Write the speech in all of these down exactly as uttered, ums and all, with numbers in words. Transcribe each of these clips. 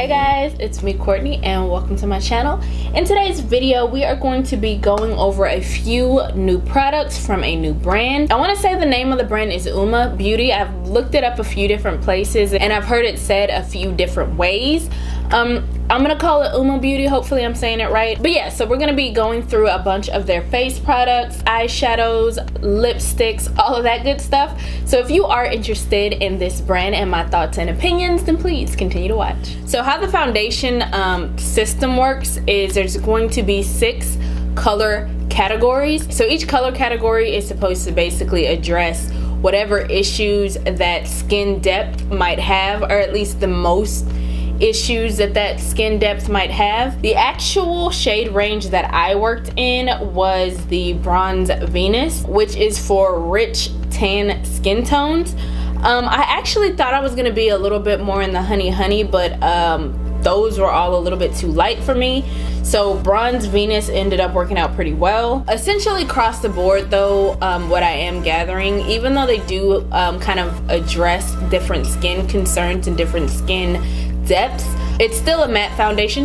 Hey guys, it's me Courtney and welcome to my channel. In today's video we are going to be going over a few new products from a new brand. I want to say the name of the brand is Uoma Beauty. I've looked it up a few different places and I've heard it said a few different ways. Um, I'm gonna call it Uoma Beauty, hopefully I'm saying it right. But yeah, so we're gonna be going through a bunch of their face products, eyeshadows, lipsticks, all of that good stuff. So if you are interested in this brand and my thoughts and opinions, then please continue to watch. So how the foundation um, system works is there's going to be six color categories. So each color category is supposed to basically address whatever issues that skin depth might have, or at least the most issues that that skin depth might have. The actual shade range that I worked in was the Bronze Venus, which is for rich tan skin tones. Um, I actually thought I was gonna be a little bit more in the honey honey, but um, those were all a little bit too light for me. So Bronze Venus ended up working out pretty well. Essentially across the board though, um, what I am gathering, even though they do um, kind of address different skin concerns and different skin depths, it's still a matte foundation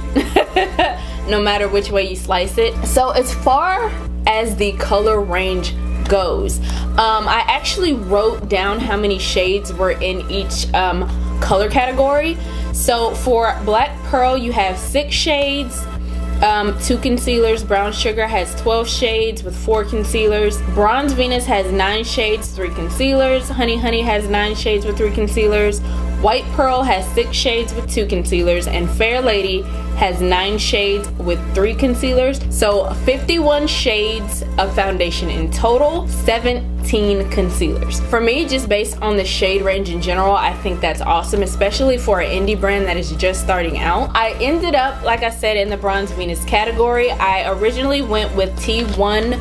no matter which way you slice it. So as far as the color range goes, um, I actually wrote down how many shades were in each um, color category. So for Black Pearl you have six shades, um, two concealers. Brown Sugar has twelve shades with four concealers. Bronze Venus has nine shades, three concealers. Honey Honey has nine shades with three concealers. White Pearl has six shades with two concealers, and Fair Lady has nine shades with three concealers. So fifty-one shades of foundation in total, seventeen concealers. For me, just based on the shade range in general, I think that's awesome, especially for an indie brand that is just starting out. I ended up, like I said, in the Bronze Venus category. I originally went with T one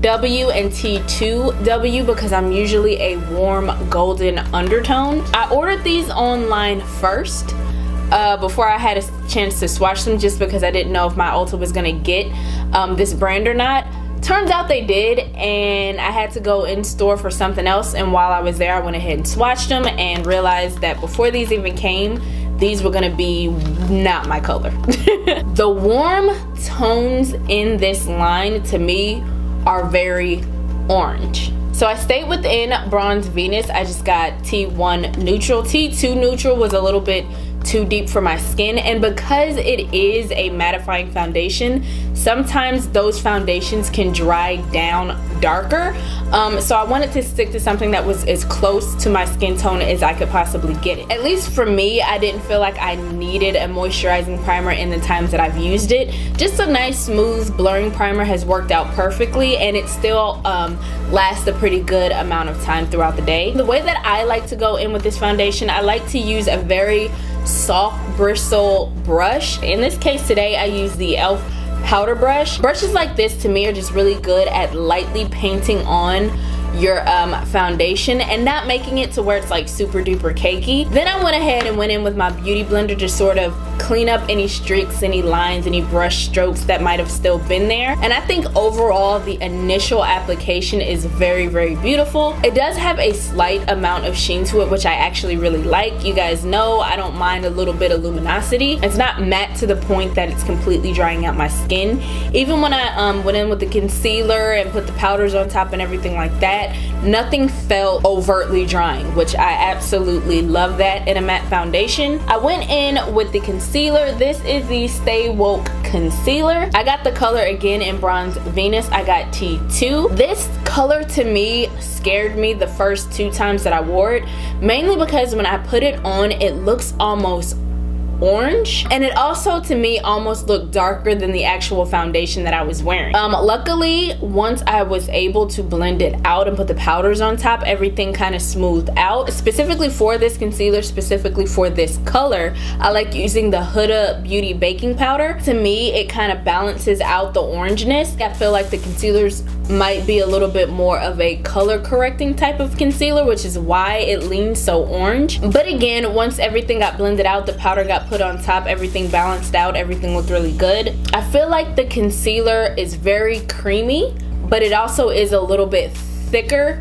W and T two W because I'm usually a warm golden undertone. I ordered these online first uh, before I had a chance to swatch them, just because I didn't know if my Ulta was gonna get um, this brand or not. Turns out they did, and I had to go in store for something else, and while I was there I went ahead and swatched them and realized that before these even came, these were gonna be not my color. The warm tones in this line to me are very orange. So I stayed within Bronze Venus. I just got T one neutral. T two neutral was a little bit too deep for my skin, and because it is a mattifying foundation, sometimes those foundations can dry down darker. Um, so I wanted to stick to something that was as close to my skin tone as I could possibly get it. At least for me, I didn't feel like I needed a moisturizing primer in the times that I've used it. Just a nice smooth blurring primer has worked out perfectly, and it still um, lasts a pretty good amount of time throughout the day. The way that I like to go in with this foundation, I like to use a very soft bristle brush. In this case today I use the e l f powder brush. Brushes like this to me are just really good at lightly painting on your um, foundation and not making it to where it's like super duper cakey. Then I went ahead and went in with my beauty blender to sort of clean up any streaks, any lines, any brush strokes that might have still been there. And I think overall the initial application is very very beautiful. It does have a slight amount of sheen to it, which I actually really like. You guys know I don't mind a little bit of luminosity. It's not matte to the point that it's completely drying out my skin. Even when I um, went in with the concealer and put the powders on top and everything like that, nothing felt overtly drying, which I absolutely love that in a matte foundation. I went in with the concealer. This is the Stay Woke concealer. I got the color again in Bronze Venus. I got T two. This color to me scared me the first two times that I wore it, mainly because when I put it on it looks almost orange, and it also to me almost looked darker than the actual foundation that I was wearing. Um, luckily once I was able to blend it out and put the powders on top, everything kind of smoothed out. Specifically for this concealer, specifically for this color, I like using the Huda Beauty baking powder. To me it kind of balances out the orangeness. I feel like the concealers might be a little bit more of a color correcting type of concealer, which is why it leans so orange. But again, once everything got blended out, the powder got put on top, everything balanced out, everything looked really good. I feel like the concealer is very creamy, but it also is a little bit thicker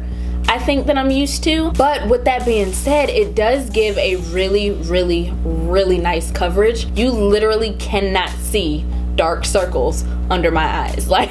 I think, that I'm used to. But with that being said, it does give a really, really, really nice coverage. You literally cannot see dark circles under my eyes. Like,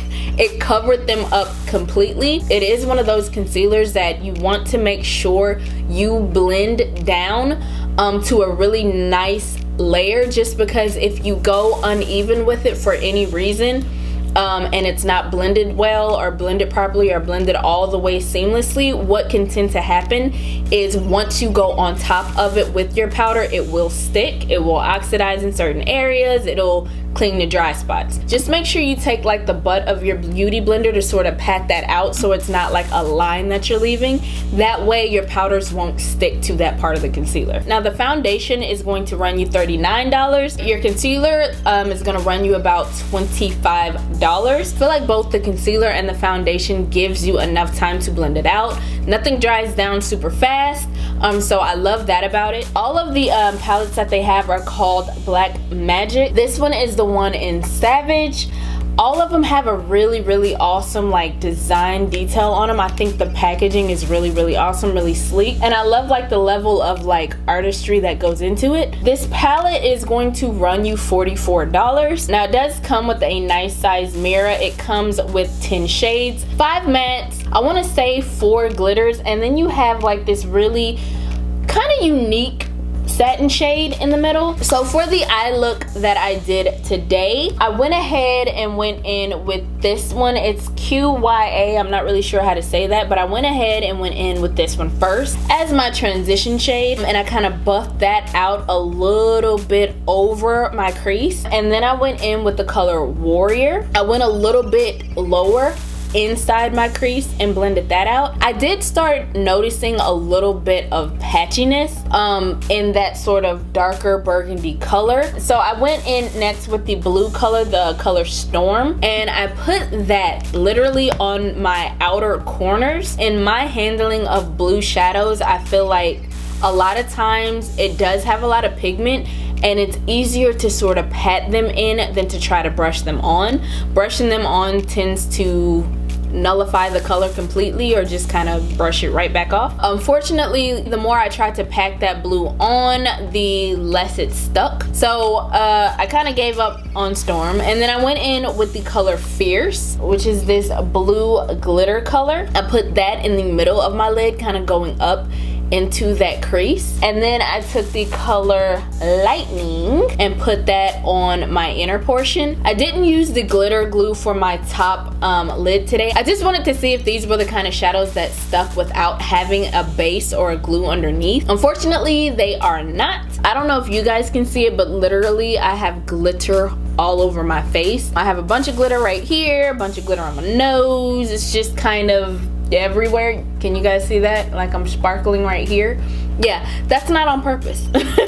it covered them up completely. It is one of those concealers that you want to make sure you blend down um, to a really nice layer, just because if you go uneven with it for any reason, Um, and it's not blended well or blended properly or blended all the way seamlessly, what can tend to happen is once you go on top of it with your powder, it will stick, it will oxidize in certain areas, it'll clean the dry spots. Just make sure you take like the butt of your beauty blender to sort of pat that out so it's not like a line that you're leaving. That way your powders won't stick to that part of the concealer. Now the foundation is going to run you thirty-nine dollars. Your concealer um, is going to run you about twenty-five dollars. I feel like both the concealer and the foundation gives you enough time to blend it out. Nothing dries down super fast, um, so I love that about it. All of the um, palettes that they have are called Black Magic. This one is the one in Savage. All of them have a really, really awesome like design detail on them. I think the packaging is really, really awesome, really sleek, and I love like the level of like artistry that goes into it. This palette is going to run you forty-four dollars. Now it does come with a nice size mirror. It comes with ten shades, five mattes, I want to say four glitters, and then you have like this really kind of unique satin shade in the middle. So for the eye look that I did today, I went ahead and went in with this one. It's Q Y A, I'm not really sure how to say that, but I went ahead and went in with this one first as my transition shade, and I kind of buffed that out a little bit over my crease. And then I went in with the color Warrior. I went a little bit lower inside my crease and blended that out. I did start noticing a little bit of patchiness um, in that sort of darker burgundy color. So I went in next with the blue color, the color Storm, and I put that literally on my outer corners. In my handling of blue shadows, I feel like a lot of times it does have a lot of pigment, and it's easier to sort of pat them in than to try to brush them on. Brushing them on tends to nullify the color completely or just kind of brush it right back off. Unfortunately, the more I tried to pack that blue on, the less it stuck. So uh, I kind of gave up on Storm, and then I went in with the color Fierce, which is this blue glitter color. I put that in the middle of my lid, kind of going up into that crease, and then I took the color Lightning and put that on my inner portion. I didn't use the glitter glue for my top um, lid today. I just wanted to see if these were the kind of shadows that stuck without having a base or a glue underneath. Unfortunately, they are not. I don't know if you guys can see it, but literally I have glitter all over my face. I have a bunch of glitter right here, a bunch of glitter on my nose. It's just kind of everywhere. Can you guys see that? Like I'm sparkling right here. Yeah, that's not on purpose.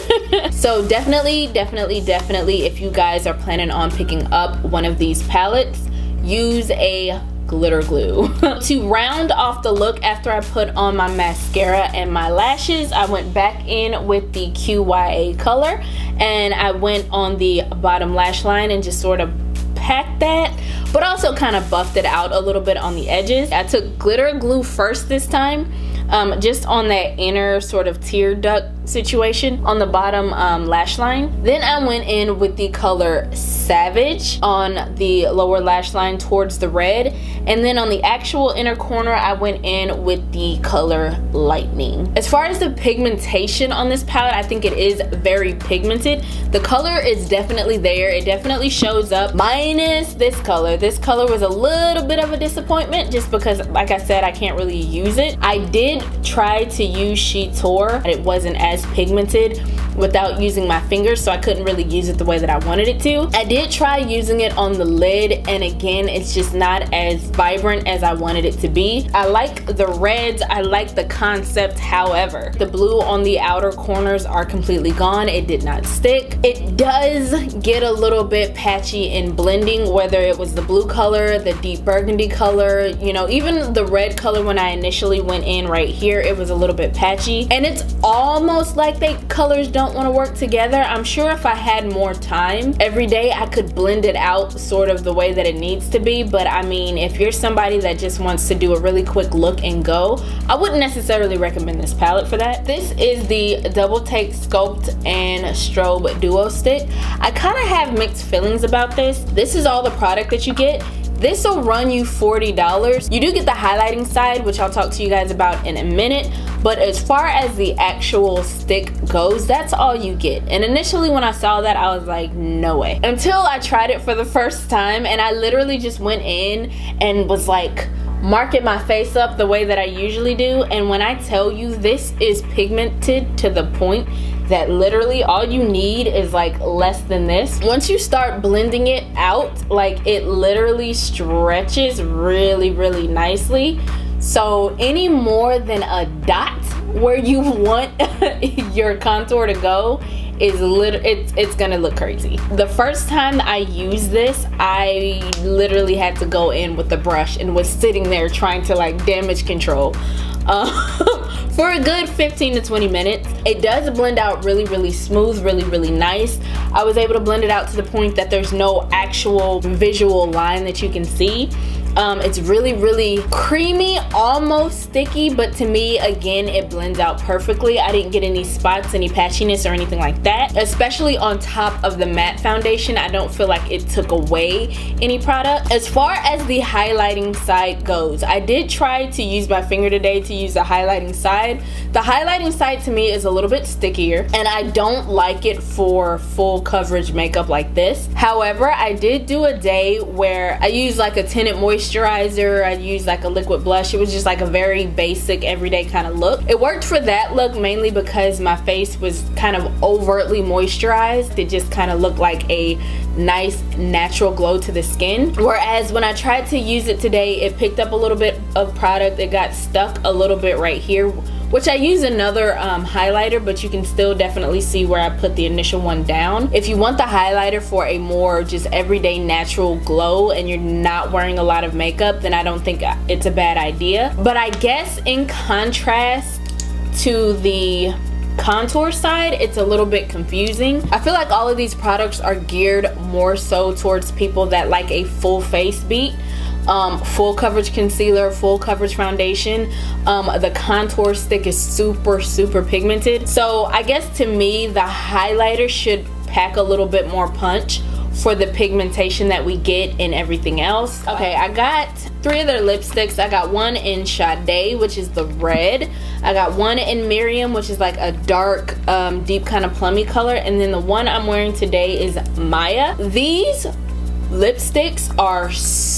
So definitely, definitely, definitely, if you guys are planning on picking up one of these palettes, use a glitter glue. To round off the look, after I put on my mascara and my lashes, I went back in with the Q Y A color, and I went on the bottom lash line and just sort of packed that, but also kind of buffed it out a little bit on the edges. I took glitter glue first this time, um, just on that inner sort of tear duct situation on the bottom um, lash line. Then I went in with the color Savage on the lower lash line towards the red, and then on the actual inner corner I went in with the color Lightning. As far as the pigmentation on this palette, I think it is very pigmented. The color is definitely there, it definitely shows up, minus this color. This color was a little bit of a disappointment just because, like I said, I can't really use it. I did try to use Couture, but it wasn't as pigmented without using my fingers, so I couldn't really use it the way that I wanted it to. I did try using it on the lid, and again, it's just not as vibrant as I wanted it to be. I like the reds, I like the concept, however, the blue on the outer corners are completely gone. It did not stick. It does get a little bit patchy in blending, whether it was the blue color, the deep burgundy color, you know, even the red color when I initially went in right here, it was a little bit patchy, and it's almost like they colors don't don't want to work together. I'm sure if I had more time every day, I could blend it out sort of the way that it needs to be. But I mean, if you're somebody that just wants to do a really quick look and go, I wouldn't necessarily recommend this palette for that. This is the Double Take Sculpt and Strobe Duo Stick. I kind of have mixed feelings about this. This is all the product that you get. This will run you forty dollars. You do get the highlighting side, which I'll talk to you guys about in a minute. But as far as the actual stick goes, that's all you get. And initially when I saw that, I was like, no way. Until I tried it for the first time, and I literally just went in and was like, marking my face up the way that I usually do. And when I tell you, this is pigmented to the point that literally all you need is like less than this. Once you start blending it out, like it literally stretches really, really nicely. So any more than a dot where you want your contour to go is lit it's it's gonna look crazy. The first time I used this, I literally had to go in with the brush and was sitting there trying to like damage control uh, for a good fifteen to twenty minutes. It does blend out really, really smooth, really, really nice. I was able to blend it out to the point that there's no actual visual line that you can see. Um, it's really, really creamy, almost sticky, but to me, again, it blends out perfectly. I didn't get any spots, any patchiness or anything like that. Especially on top of the matte foundation, I don't feel like it took away any product. As far as the highlighting side goes, I did try to use my finger today to use the highlighting side. The highlighting side to me is a little bit stickier, and I don't like it for full coverage makeup like this. However, I did do a day where I used like a tinted moisturizer moisturizer, I used like a liquid blush. It was just like a very basic everyday kind of look. It worked for that look mainly because my face was kind of overtly moisturized. It just kind of looked like a nice natural glow to the skin. Whereas when I tried to use it today, it picked up a little bit of product. It got stuck a little bit right here, which I use another um, highlighter, but you can still definitely see where I put the initial one down. If you want the highlighter for a more just everyday natural glow and you're not wearing a lot of makeup, then I don't think it's a bad idea. But I guess in contrast to the contour side, it's a little bit confusing. I feel like all of these products are geared more so towards people that like a full face beat. Um, full coverage concealer, full coverage foundation. Um, the contour stick is super, super pigmented. So I guess to me, the highlighter should pack a little bit more punch for the pigmentation that we get in everything else. Okay, I got three of their lipsticks. I got one in Sade, which is the red. I got one in Miriam, which is like a dark, um, deep kind of plummy color. And then the one I'm wearing today is Maya. These lipsticks are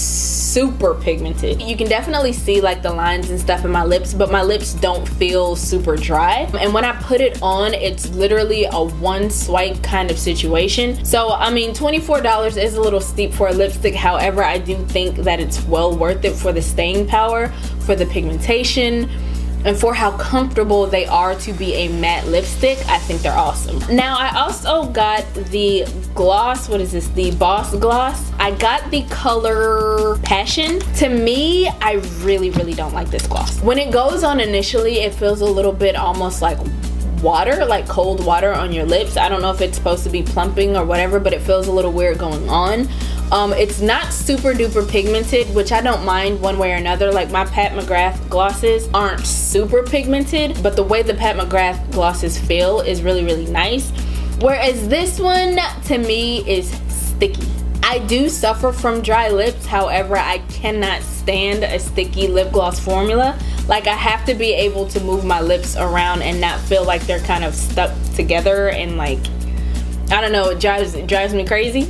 super pigmented. You can definitely see like the lines and stuff in my lips, but my lips don't feel super dry. And when I put it on, it's literally a one swipe kind of situation. So I mean, twenty-four dollars is a little steep for a lipstick. However, I do think that it's well worth it for the staying power, for the pigmentation, and for how comfortable they are to be a matte lipstick. I think they're awesome. Now I also got the gloss, what is this, the Boss Gloss. I got the color Passion. To me, I really, really don't like this gloss. When it goes on initially, it feels a little bit almost like water, like cold water on your lips. I don't know if it's supposed to be plumping or whatever, but it feels a little weird going on. Um, it's not super duper pigmented, which I don't mind one way or another. Like my Pat McGrath glosses aren't super pigmented, but the way the Pat McGrath glosses feel is really, really nice. Whereas this one, to me, is sticky. I do suffer from dry lips, however, I cannot stand a sticky lip gloss formula. Like I have to be able to move my lips around and not feel like they're kind of stuck together and like, I don't know, it drives, it drives me crazy.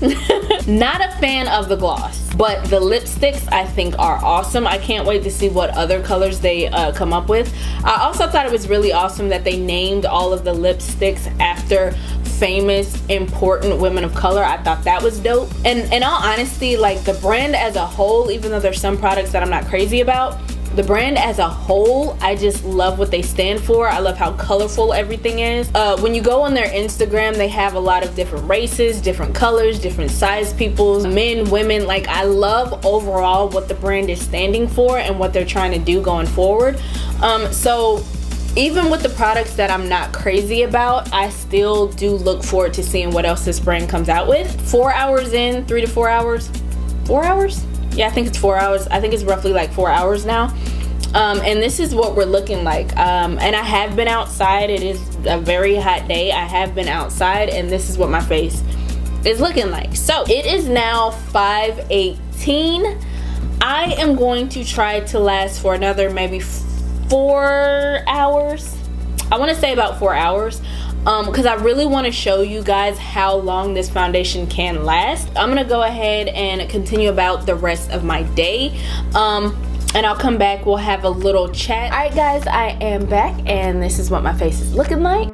Not a fan of the gloss, but the lipsticks I think are awesome. I can't wait to see what other colors they uh, come up with. I also thought it was really awesome that they named all of the lipsticks after famous, important women of color. I thought that was dope. And in all honesty, like the brand as a whole, even though there's some products that I'm not crazy about, the brand as a whole, I just love what they stand for. I love how colorful everything is. Uh, when you go on their Instagram, they have a lot of different races, different colors, different size people, men, women. Like I love overall what the brand is standing for and what they're trying to do going forward. Um, so even with the products that I'm not crazy about, I still do look forward to seeing what else this brand comes out with. Four hours in, three to four hours, four hours? Yeah, I think it's four hours. I think it's roughly like four hours now. Um, and this is what we're looking like. Um, and I have been outside. It is a very hot day. I have been outside, and this is what my face is looking like. So it is now five eighteen. I am going to try to last for another maybe four hours. I want to say about four hours um because I really want to show you guys how long this foundation can last. I'm gonna go ahead and continue about the rest of my day, um and I'll come back. We'll have a little chat. All right guys, I am back, and this is what my face is looking like.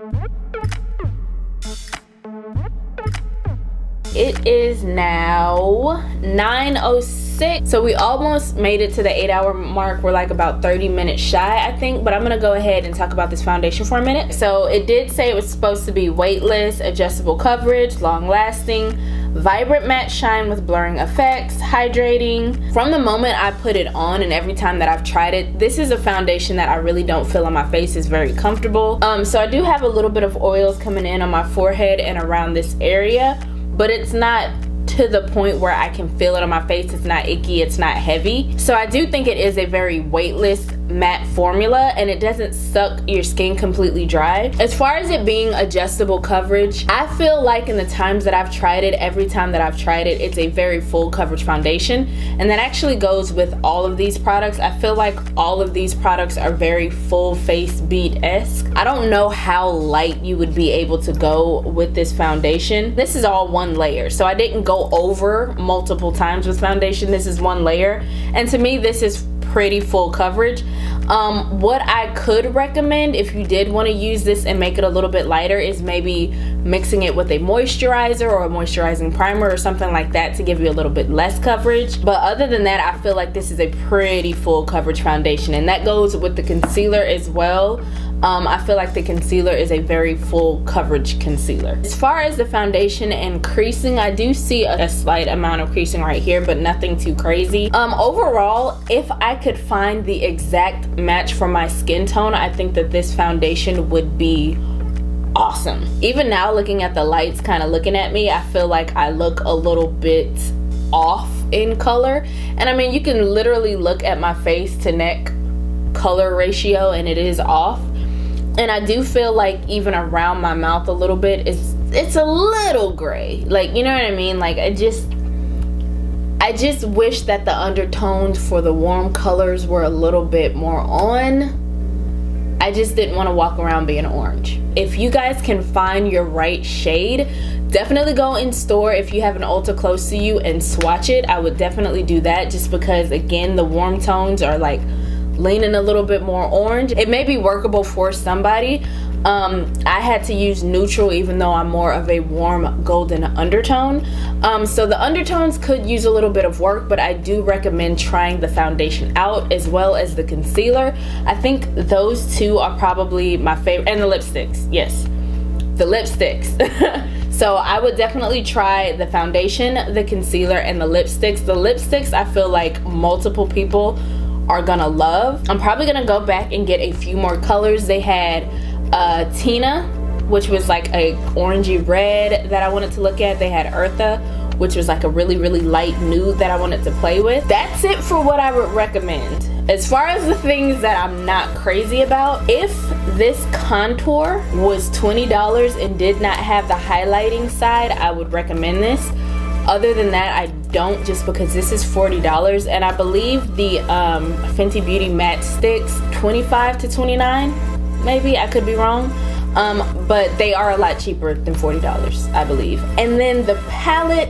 It is now nine oh six, so we almost made it to the eight hour mark. We're like about thirty minutes shy, I think, but I'm gonna go ahead and talk about this foundation for a minute. So it did say it was supposed to be weightless, adjustable coverage, long lasting, vibrant matte shine with blurring effects, hydrating. From the moment I put it on and every time that I've tried it, this is a foundation that I really don't feel on my face is very comfortable. Um, so I do have a little bit of oils coming in on my forehead and around this area, but it's not to the point where I can feel it on my face. It's not icky, it's not heavy. So I do think it is a very weightless matte formula, and it doesn't suck your skin completely dry. As far as it being adjustable coverage, I feel like in the times that I've tried it, every time that I've tried it, it's a very full coverage foundation, and that actually goes with all of these products. I feel like all of these products are very full face bead-esque. I don't know how light you would be able to go with this foundation. This is all one layer, so I didn't go over multiple times with foundation. This is one layer, and to me this is pretty full coverage. Um, what I could recommend if you did want to use this and make it a little bit lighter is maybe mixing it with a moisturizer or a moisturizing primer or something like that to give you a little bit less coverage. But other than that, I feel like this is a pretty full coverage foundation, and that goes with the concealer as well. Um, I feel like the concealer is a very full coverage concealer. As far as the foundation and creasing, I do see a, a slight amount of creasing right here, but nothing too crazy. Um, overall, if I could find the exact match for my skin tone, I think that this foundation would be awesome. Even now, looking at the lights, kind of looking at me, I feel like I look a little bit off in color. And I mean, you can literally look at my face to neck color ratio and it is off. And I do feel like even around my mouth a little bit, it's it's a little gray. Like, you know what I mean? Like, I just I just wish that the undertones for the warm colors were a little bit more on. I just didn't want to walk around being orange. If you guys can find your right shade, definitely go in store if you have an Ulta close to you and swatch it. I would definitely do that, just because again, the warm tones are like leaning a little bit more orange. It may be workable for somebody. Um, I had to use neutral even though I'm more of a warm golden undertone. Um, so the undertones could use a little bit of work, but I do recommend trying the foundation out as well as the concealer. I think those two are probably my favorite, and the lipsticks, yes, the lipsticks. So I would definitely try the foundation, the concealer, and the lipsticks. The lipsticks I feel like multiple people are gonna love. I'm probably gonna go back and get a few more colors. They had uh, Tina, which was like a orangey red that I wanted to look at. They had Eartha, which was like a really, really light nude that I wanted to play with. That's it for what I would recommend. As far as the things that I'm not crazy about, if this contour was twenty dollars and did not have the highlighting side, I would recommend this. Other than that, I don't, just because this is forty dollars, and I believe the um, Fenty Beauty matte sticks twenty-five to twenty-nine, maybe, I could be wrong, um, but they are a lot cheaper than forty dollars, I believe. And then the palette,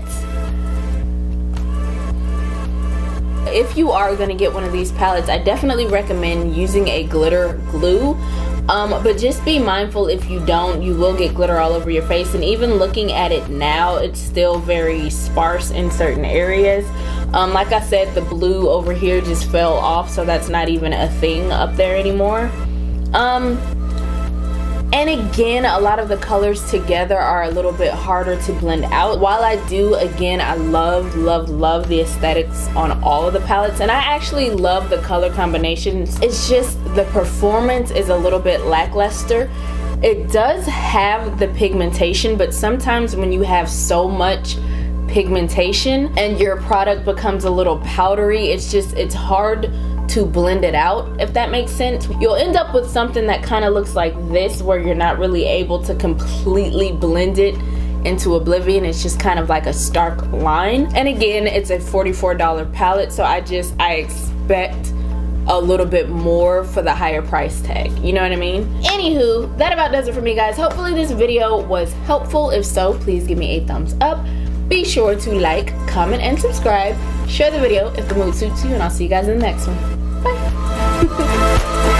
if you are gonna get one of these palettes, I definitely recommend using a glitter glue. Um, but just be mindful, if you don't, you will get glitter all over your face. And even looking at it now, it's still very sparse in certain areas. Um, like I said, the blue over here just fell off, so that's not even a thing up there anymore. Um, And again, a lot of the colors together are a little bit harder to blend out. While I do, again, I love, love, love the aesthetics on all of the palettes, and I actually love the color combinations. It's just the performance is a little bit lackluster. It does have the pigmentation, but sometimes when you have so much pigmentation and your product becomes a little powdery, it's just, it's hard to blend it out, if that makes sense. You'll end up with something that kind of looks like this, where you're not really able to completely blend it into oblivion. It's just kind of like a stark line. And again, it's a forty-four dollar palette, so I just, I expect a little bit more for the higher price tag, you know what I mean? Anywho, that about does it for me, guys. Hopefully this video was helpful. If so, please give me a thumbs up. Be sure to like, comment, and subscribe. Share the video if the mood suits you, and I'll see you guys in the next one. Bye.